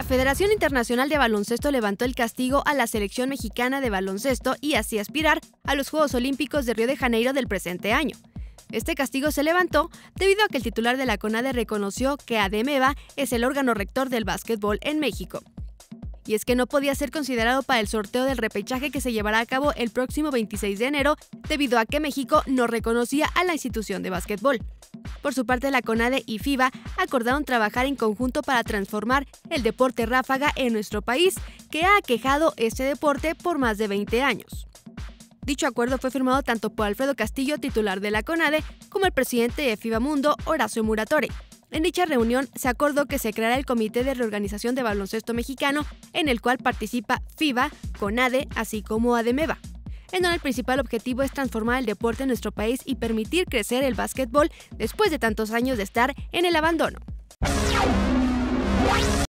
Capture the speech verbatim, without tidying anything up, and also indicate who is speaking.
Speaker 1: La Federación Internacional de Baloncesto levantó el castigo a la selección mexicana de baloncesto y así aspirar a los Juegos Olímpicos de Río de Janeiro del presente año. Este castigo se levantó debido a que el titular de la CONADE reconoció que ADEMEBA es el órgano rector del básquetbol en México. Y es que no podía ser considerado para el sorteo del repechaje que se llevará a cabo el próximo veintiséis de enero, debido a que México no reconocía a la institución de básquetbol. Por su parte, la CONADE y FIBA acordaron trabajar en conjunto para transformar el deporte ráfaga en nuestro país, que ha aquejado este deporte por más de veinte años. Dicho acuerdo fue firmado tanto por Alfredo Castillo, titular de la CONADE, como el presidente de FIBA Mundo, Horacio Muratore. En dicha reunión se acordó que se creará el Comité de Reorganización de Baloncesto Mexicano, en el cual participa FIBA, CONADE, así como ADEMEBA, en donde el principal objetivo es transformar el deporte en nuestro país y permitir crecer el básquetbol después de tantos años de estar en el abandono.